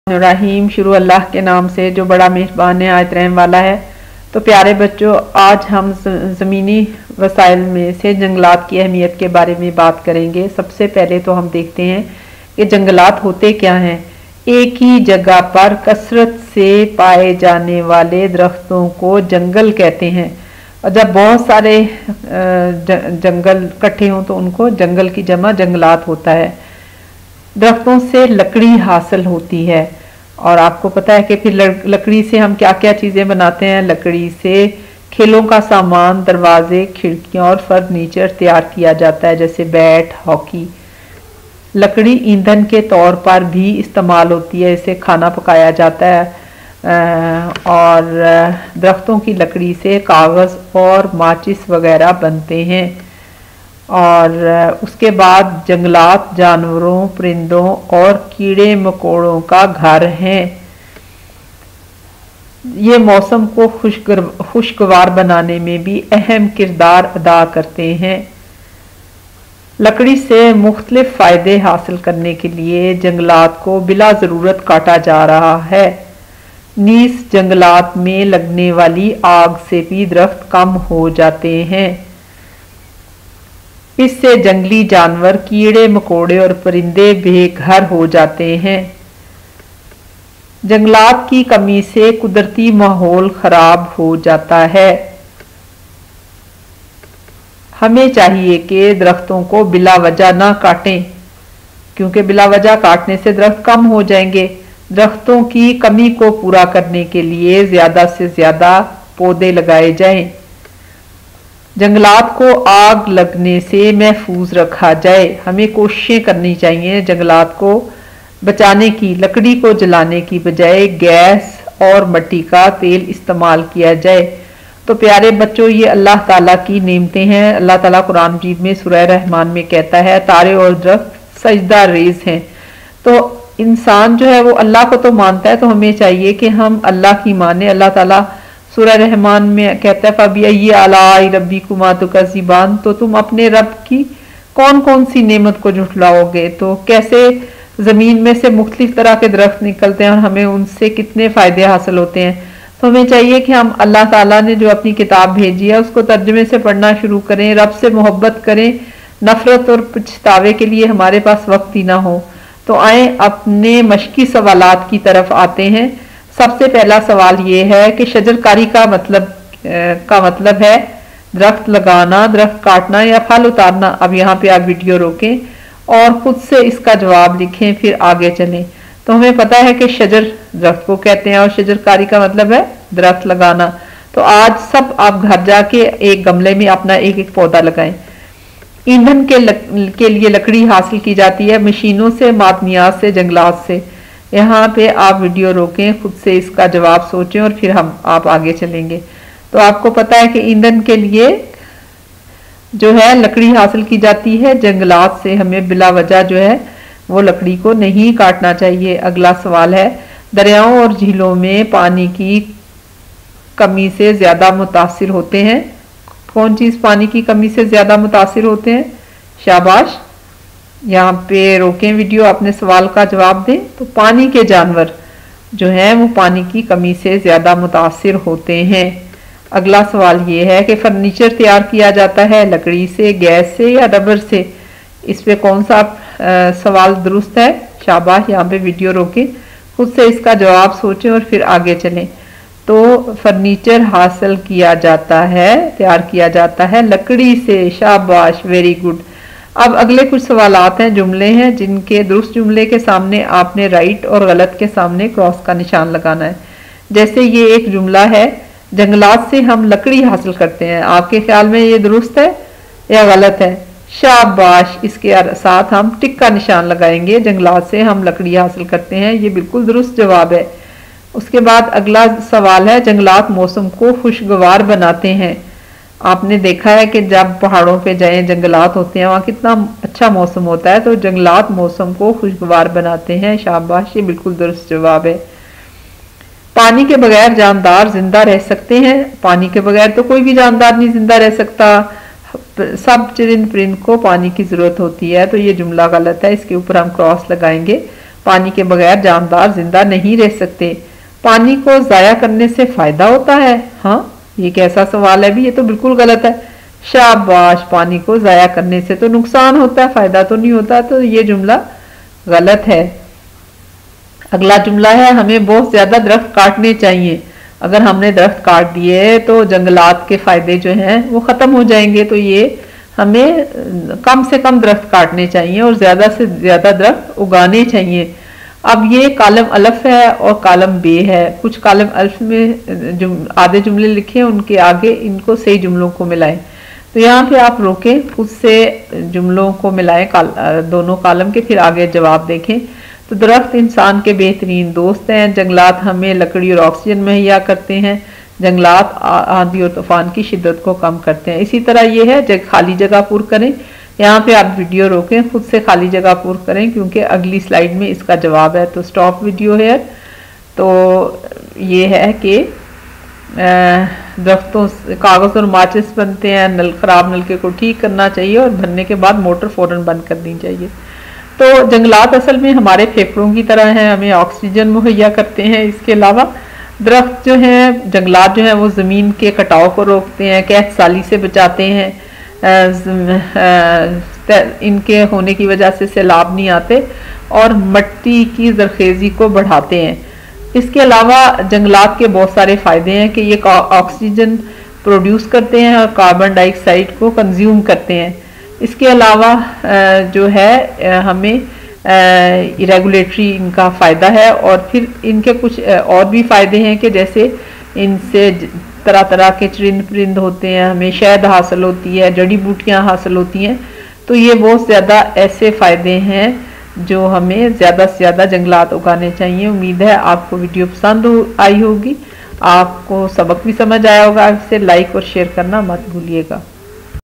रहीम शुरू अल्लाह के नाम से जो बड़ा मेहरबान है आयत रहम वाला है। तो प्यारे बच्चों, आज हम ज़मीनी वसाइल में से जंगलात की अहमियत के बारे में बात करेंगे। सबसे पहले तो हम देखते हैं कि जंगलात होते क्या हैं। एक ही जगह पर कसरत से पाए जाने वाले दरख्तों को जंगल कहते हैं, और जब बहुत सारे जंगल इकट्ठे हों तो उनको जंगल की जमा जंगलात होता है। दरख्तों से लकड़ी हासिल होती है, और आपको पता है कि फिर लकड़ी से हम क्या क्या चीज़ें बनाते हैं। लकड़ी से खेलों का सामान, दरवाजे, खिड़कियां और फर्नीचर तैयार किया जाता है, जैसे बैट, हॉकी। लकड़ी ईंधन के तौर पर भी इस्तेमाल होती है, इसे खाना पकाया जाता है। और दरख्तों की लकड़ी से कागज़ और माचिस वगैरह बनते हैं। और उसके बाद जंगलात जानवरों, परिंदों और कीड़े मकोड़ों का घर हैं। ये मौसम को खुशगवार बनाने में भी अहम किरदार अदा करते हैं। लकड़ी से मुख्तलिफ फ़ायदे हासिल करने के लिए जंगलात को बिला ज़रूरत काटा जा रहा है। नीस जंगलात में लगने वाली आग से भी दरख्त कम हो जाते हैं। इससे जंगली जानवर, कीड़े मकोड़े और परिंदे बेघर हो जाते हैं। जंगलात की कमी से कुदरती माहौल खराब हो जाता है। हमें चाहिए कि दरख्तों को बिला वजह ना काटें, क्योंकि बिला वजह काटने से दरख्त कम हो जाएंगे। दरख्तों की कमी को पूरा करने के लिए ज़्यादा से ज़्यादा पौधे लगाए जाएं। जंगलात को आग लगने से महफूज रखा जाए। हमें कोशिशें करनी चाहिए जंगलात को बचाने की। लकड़ी को जलाने की बजाय गैस और मिट्टी का तेल इस्तेमाल किया जाए। तो प्यारे बच्चों, ये अल्लाह ताला की नेमतें हैं। अल्लाह ताला कुरान मजीद में सूरह रहमान में कहता है, तारे और दरख्त सजदा रेज हैं। तो इंसान जो है वो अल्लाह को तो मानता है, तो हमें चाहिए कि हम अल्लाह की माने। अल्लाह ताला सूरह रहमान में कहता है, फ़बिअय्यि आलाइ रब्बिकुमा तुकज़्ज़िबान, तो तुम अपने रब की कौन कौन सी नेमत को झुठलाओगे। तो कैसे ज़मीन में से मुख्तलिफ तरह के दरख्त निकलते हैं और हमें उनसे कितने फ़ायदे हासिल होते हैं। तो हमें चाहिए कि हम अल्लाह ताला ने जो अपनी किताब भेजी है उसको तर्जुमे से पढ़ना शुरू करें, रब से मोहब्बत करें। नफ़रत और पछतावे के लिए हमारे पास वक्त ही ना हो। तो आए अपने मशकी सवालात की तरफ आते हैं। सबसे पहला सवाल ये है कि शजरकारी का मतलब है दरख्त लगाना, दरख्त काटना या फल उतारना। अब यहाँ पे आप वीडियो रोकें और खुद से इसका जवाब लिखें, फिर आगे चलें। तो हमें पता है कि शजर दरख्त को कहते हैं और शजरकारी का मतलब है दरख्त लगाना। तो आज सब आप घर जाके एक गमले में अपना एक एक पौधा लगाएं। ईंधन के लिए लकड़ी हासिल की जाती है मशीनों से, मादनियात से, जंगलात से। यहाँ पे आप वीडियो रोकें, खुद से इसका जवाब सोचें और फिर आप आगे चलेंगे। तो आपको पता है कि ईंधन के लिए जो है लकड़ी हासिल की जाती है जंगलात से। हमें बिला वजह जो है वो लकड़ी को नहीं काटना चाहिए। अगला सवाल है, दरियाओं और झीलों में पानी की कमी से ज़्यादा मुतासिर होते हैं। कौन चीज़ पानी की कमी से ज़्यादा मुतासिर होते हैं? शाबाश, यहाँ पे रोकें वीडियो, अपने सवाल का जवाब दें। तो पानी के जानवर जो हैं वो पानी की कमी से ज़्यादा मुतासिर होते हैं। अगला सवाल ये है कि फर्नीचर तैयार किया जाता है लकड़ी से, गैस से या रबर से। इस पे कौन सा सवाल दुरुस्त है? शाबाश, यहाँ पे वीडियो रोकें, खुद से इसका जवाब सोचें और फिर आगे चलें। तो फर्नीचर हासिल किया जाता है, तैयार किया जाता है लकड़ी से। शाबाश, वेरी गुड। अब अगले कुछ सवालात हैं, जुमले हैं, जिनके दुरुस्त जुमले के सामने आपने राइट और गलत के सामने क्रॉस का निशान लगाना है। जैसे ये एक जुमला है, जंगलात से हम लकड़ी हासिल करते हैं। आपके ख्याल में ये दुरुस्त है या गलत है? शाबाश, इसके साथ हम टिक का निशान लगाएंगे। जंगलात से हम लकड़ी हासिल करते हैं, ये बिल्कुल दुरुस्त जवाब है। उसके बाद अगला सवाल है, जंगलात मौसम को खुशगवार बनाते हैं। आपने देखा है कि जब पहाड़ों पे जाएं, जंगलात होते हैं, वहाँ कितना अच्छा मौसम होता है। तो जंगलात मौसम को खुशगवार बनाते हैं। शाबाश, ये बिल्कुल दुरुस्त जवाब है। पानी के बगैर जानदार जिंदा रह सकते हैं? पानी के बगैर तो कोई भी जानदार नहीं जिंदा रह सकता। सब चरिंद परिंद को पानी की जरूरत होती है। तो ये जुमला गलत है, इसके ऊपर हम क्रॉस लगाएंगे। पानी के बगैर जानदार जिंदा नहीं रह सकते। पानी को जाया करने से फायदा होता है? हाँ, ये कैसा सवाल है भी, ये तो बिल्कुल गलत है। शाबाश, पानी को जाया करने से तो नुकसान होता है, फायदा तो नहीं होता, तो ये जुमला गलत है। अगला जुमला है, हमें बहुत ज्यादा दरख्त काटने चाहिए। अगर हमने दरख्त काट दिए तो जंगलात के फायदे जो हैं वो खत्म हो जाएंगे, तो ये हमें कम से कम दरख्त काटने चाहिए और ज्यादा से ज्यादा दरख्त उगाने चाहिए। अब ये कालम अल्फ है और कालम बे है। कुछ कालम अल्फ में आधे जुमले लिखे, उनके आगे इनको सही जुमलों को मिलाएं। तो यहाँ पे आप रोकें, खुद से जुमलों को मिलाएं दोनों कालम के, फिर आगे जवाब देखें। तो दरख्त इंसान के बेहतरीन दोस्त हैं। जंगलात हमें लकड़ी और ऑक्सीजन मुहैया करते हैं। जंगलात आंधी और तूफान की शिद्दत को कम करते हैं। इसी तरह ये है, खाली जगह पूर करें। यहाँ पे आप वीडियो रोकें, खुद से खाली जगह पूर करें, क्योंकि अगली स्लाइड में इसका जवाब है। तो स्टॉप वीडियो है। तो ये है कि दरख्तों से कागज और माचिस बनते हैं। खराब नलके को ठीक करना चाहिए और भरने के बाद मोटर फौरन बंद कर दी चाहिए। तो जंगलात असल में हमारे फेफड़ों की तरह हैं, हमें ऑक्सीजन मुहैया करते हैं। इसके अलावा दरख्त जो हैं, जंगलात जो हैं, वो ज़मीन के कटाव को रोकते हैं, कहत साली से बचाते हैं। इनके होने की वजह से सैलाब नहीं आते और मिट्टी की जरखेज़ी को बढ़ाते हैं। इसके अलावा जंगलात के बहुत सारे फ़ायदे हैं कि ये ऑक्सीजन प्रोड्यूस करते हैं और कार्बन डाइऑक्साइड को कंज्यूम करते हैं। इसके अलावा जो है हमें रेगुलेटरी इनका फ़ायदा है, और फिर इनके कुछ और भी फ़ायदे हैं कि जैसे इनसे तरह तरह के चरिंद परिंद होते हैं, हमें शहद हासिल होती है, जड़ी बूटियाँ हासिल होती हैं। तो ये बहुत ज़्यादा ऐसे फ़ायदे हैं जो हमें ज़्यादा से ज़्यादा जंगलात उगाने चाहिए। उम्मीद है आपको वीडियो पसंद आई होगी, आपको सबक भी समझ आया होगा। इसे लाइक और शेयर करना मत भूलिएगा।